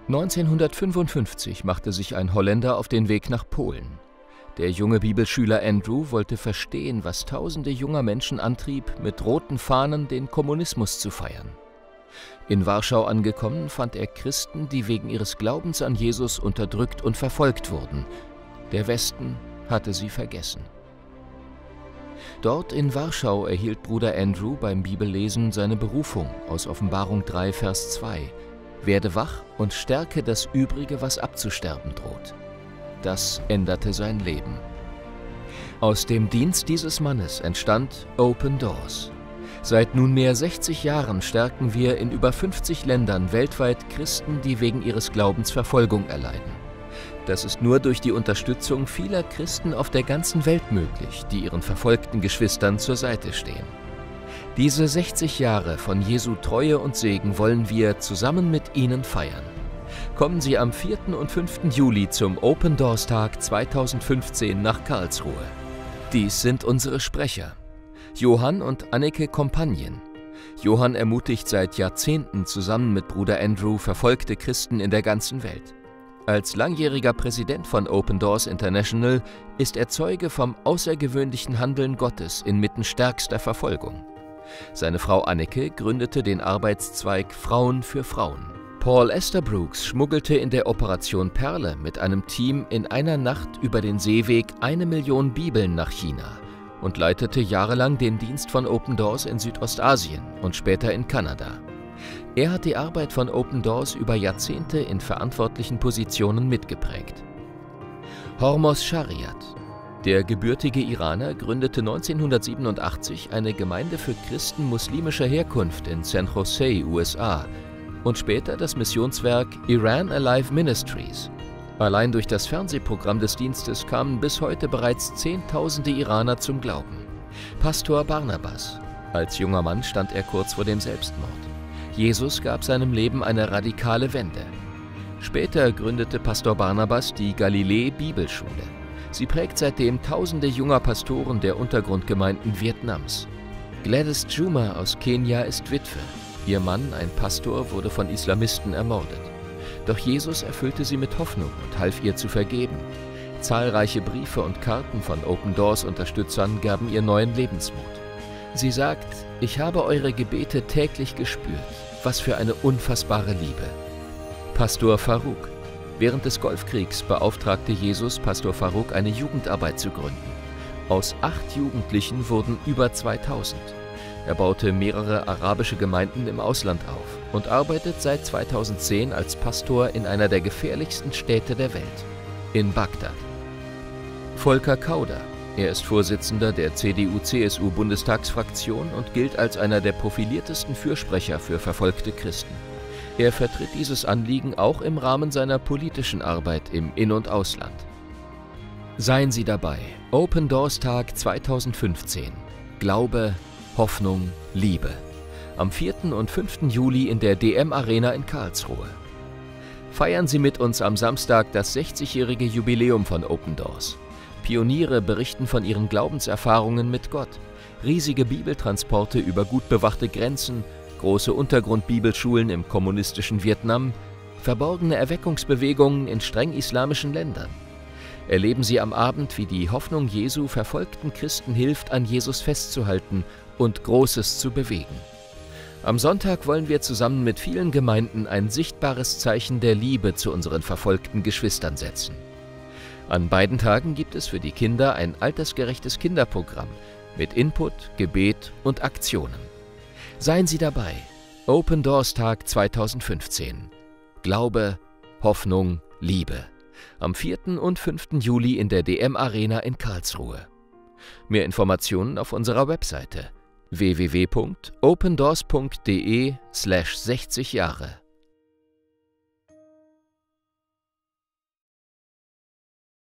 1955 machte sich ein Holländer auf den Weg nach Polen. Der junge Bibelschüler Andrew wollte verstehen, was tausende junger Menschen antrieb, mit roten Fahnen den Kommunismus zu feiern. In Warschau angekommen, fand er Christen, die wegen ihres Glaubens an Jesus unterdrückt und verfolgt wurden. Der Westen hatte sie vergessen. Dort in Warschau erhielt Bruder Andrew beim Bibellesen seine Berufung aus Offenbarung 3, Vers 2. Werde wach und stärke das Übrige, was abzusterben droht. Das änderte sein Leben. Aus dem Dienst dieses Mannes entstand Open Doors. Seit nunmehr 60 Jahren stärken wir in über 50 Ländern weltweit Christen, die wegen ihres Glaubens Verfolgung erleiden. Das ist nur durch die Unterstützung vieler Christen auf der ganzen Welt möglich, die ihren verfolgten Geschwistern zur Seite stehen. Diese 60 Jahre von Jesu Treue und Segen wollen wir zusammen mit Ihnen feiern. Kommen Sie am 4. und 5. Juli zum Open Doors Tag 2015 nach Karlsruhe. Dies sind unsere Sprecher: Johann und Anneke Kompagnen. Johann ermutigt seit Jahrzehnten zusammen mit Bruder Andrew verfolgte Christen in der ganzen Welt. Als langjähriger Präsident von Open Doors International ist er Zeuge vom außergewöhnlichen Handeln Gottes inmitten stärkster Verfolgung. Seine Frau Anneke gründete den Arbeitszweig Frauen für Frauen. Paul Estabrooks schmuggelte in der Operation Perle mit einem Team in einer Nacht über den Seeweg 1 Million Bibeln nach China und leitete jahrelang den Dienst von Open Doors in Südostasien und später in Kanada. Er hat die Arbeit von Open Doors über Jahrzehnte in verantwortlichen Positionen mitgeprägt. Hormos Shariat. Der gebürtige Iraner gründete 1987 eine Gemeinde für Christen muslimischer Herkunft in San Jose, USA, und später das Missionswerk Iran Alive Ministries. Allein durch das Fernsehprogramm des Dienstes kamen bis heute bereits Zehntausende Iraner zum Glauben. Pastor Barnabas. Als junger Mann stand er kurz vor dem Selbstmord. Jesus gab seinem Leben eine radikale Wende. Später gründete Pastor Barnabas die Galilee-Bibelschule. Sie prägt seitdem tausende junger Pastoren der Untergrundgemeinden Vietnams. Gladys Juma aus Kenia ist Witwe. Ihr Mann, ein Pastor, wurde von Islamisten ermordet. Doch Jesus erfüllte sie mit Hoffnung und half ihr zu vergeben. Zahlreiche Briefe und Karten von Open Doors Unterstützern gaben ihr neuen Lebensmut. Sie sagt: Ich habe eure Gebete täglich gespürt. Was für eine unfassbare Liebe. Pastor Farouk. Während des Golfkriegs beauftragte Jesus Pastor Farouk, eine Jugendarbeit zu gründen. Aus 8 Jugendlichen wurden über 2000. Er baute mehrere arabische Gemeinden im Ausland auf und arbeitet seit 2010 als Pastor in einer der gefährlichsten Städte der Welt, in Bagdad. Volker Kauder. Er ist Vorsitzender der CDU-CSU-Bundestagsfraktion und gilt als einer der profiliertesten Fürsprecher für verfolgte Christen. Er vertritt dieses Anliegen auch im Rahmen seiner politischen Arbeit im In- und Ausland. Seien Sie dabei. Open Doors Tag 2015. Glaube, Hoffnung, Liebe. Am 4. und 5. Juli in der DM Arena in Karlsruhe. Feiern Sie mit uns am Samstag das 60-jährige Jubiläum von Open Doors. Pioniere berichten von ihren Glaubenserfahrungen mit Gott. Riesige Bibeltransporte über gut bewachte Grenzen, große Untergrundbibelschulen im kommunistischen Vietnam, verborgene Erweckungsbewegungen in streng islamischen Ländern. Erleben Sie am Abend, wie die Hoffnung Jesu verfolgten Christen hilft, an Jesus festzuhalten und Großes zu bewegen. Am Sonntag wollen wir zusammen mit vielen Gemeinden ein sichtbares Zeichen der Liebe zu unseren verfolgten Geschwistern setzen. An beiden Tagen gibt es für die Kinder ein altersgerechtes Kinderprogramm mit Input, Gebet und Aktionen. Seien Sie dabei. Open Doors Tag 2015. Glaube, Hoffnung, Liebe. Am 4. und 5. Juli in der DM Arena in Karlsruhe. Mehr Informationen auf unserer Webseite www.opendoors.de/60 Jahre.